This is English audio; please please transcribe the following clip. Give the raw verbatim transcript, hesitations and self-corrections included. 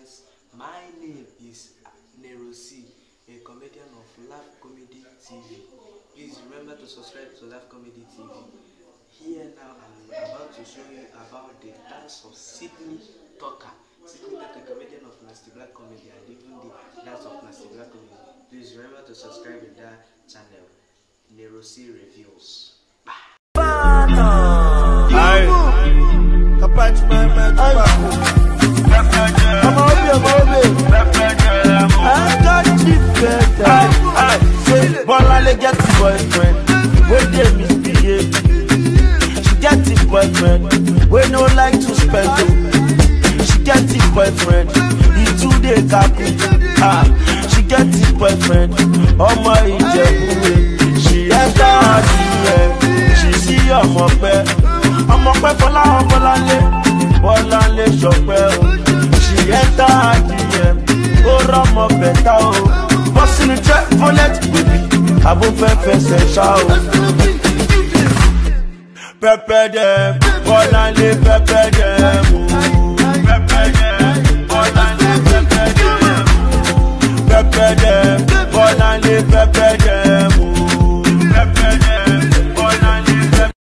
friends, my name is Nerosi, a comedian of Laugh Comedy T V. Please remember to subscribe to Laugh Comedy T V. Here now I'm about to show you about the dance of Sydney Tucker. Sydney Tucker, comedian of Nasty Black Comedy, and even the dance of Nasty Black Comedy. Please remember to subscribe to that channel, Nerosi Reviews. Bolale get the boyfriend, when they misbehave. She get the boyfriend, we no like to spend. She get the boyfriend, he too dey kaku. Ah, she get the boyfriend, ọmọ Ìjẹ̀bú. She enter her D M, she see ọmọ pẹ́, ọmọ pẹ́ Bọ́lá Bọ́láńlé, Bọ́láńlé Ṣọpẹ́ o. She enter her D M, ó rọ́mọ bẹ̀tà o. Bossing the track for let baby, I won't fẹ́ shout. Pepper them, Bọ́láńlé pepper them, pepper them, Bọ́láńlé pepper them, pepper them, Bọ́láńlé pepper them.